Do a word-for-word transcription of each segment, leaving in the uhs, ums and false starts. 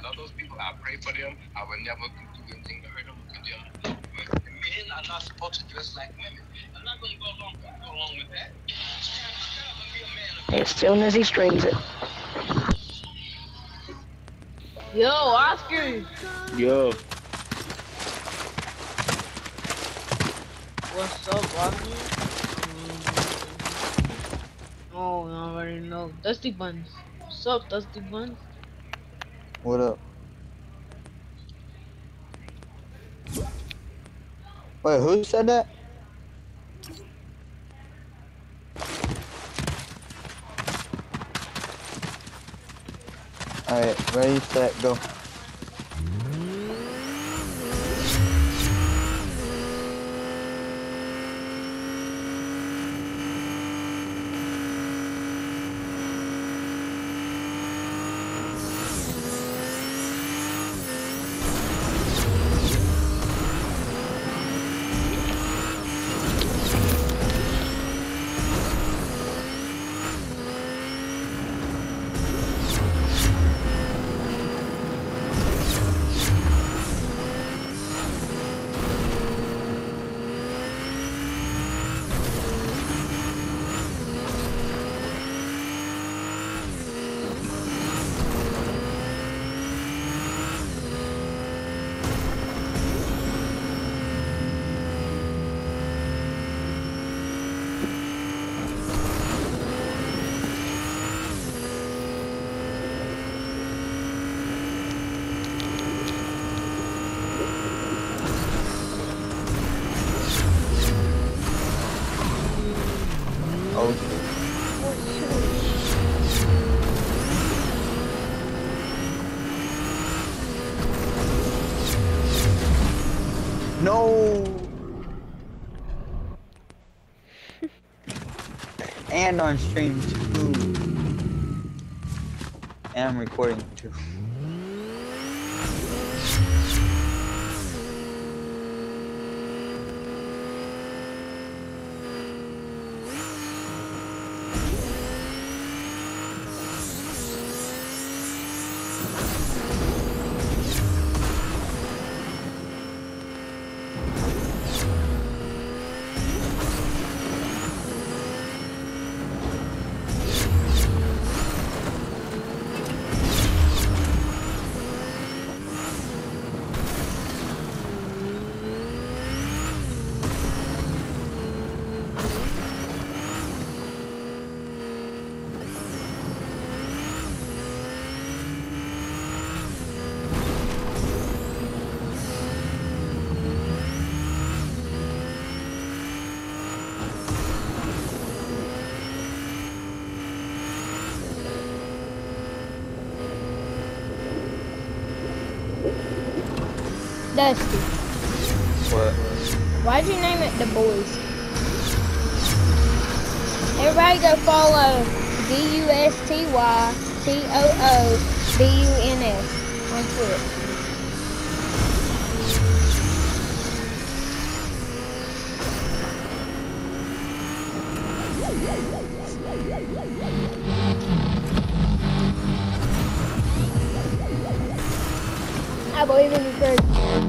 love those people. I pray for them. I would never do anything to hurt them or condemn them. But men are not supposed to dress like women. I'm not going to go along, go along with that. Stand up and be a man of As soon as he streams it. Yo, Oscar. Yo. What's up, Oscar? Oh, I already know. Dusty Buns. What's up, Dusty Buns? What up? Wait, who said that? Alright, ready, set, go. No. And on stream too. And I'm recording too. Dusty. What? Why'd you name it The Boys? Everybody go follow D U S T Y T O O B U N S on Twitter. I believe in the church.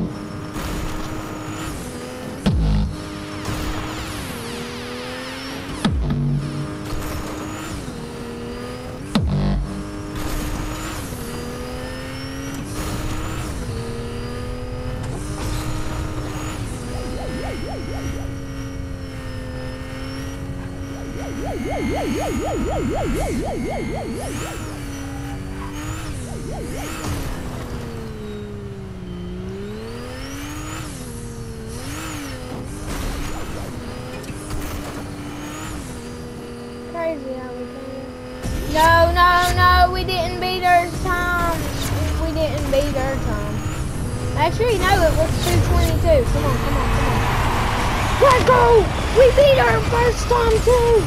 Crazy how we can. No, no, no, we didn't beat our time. We didn't beat our time. Actually, no, it was two twenty-two. Come on, come on, come on. Let's go! We beat our first time too!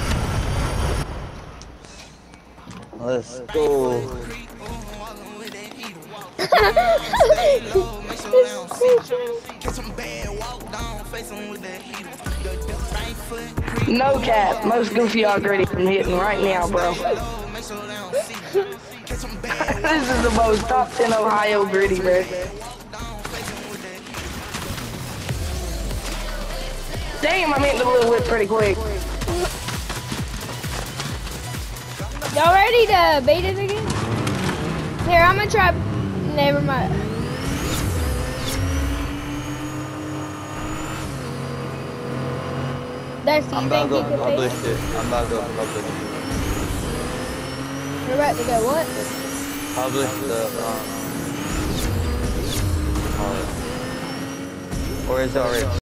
Let's go. No cap, most goofy already been hitting right now, bro. This is the most top ten Ohio gritty, bro. Damn, I meant to little whip pretty quick. Y'all ready to beat it again? Here, I'm gonna try. Never mind. Dusty, I'm you about think to you go could publish beat it? it. I'm about to go publish it. You're about to go what? Publish the, um, or is it already?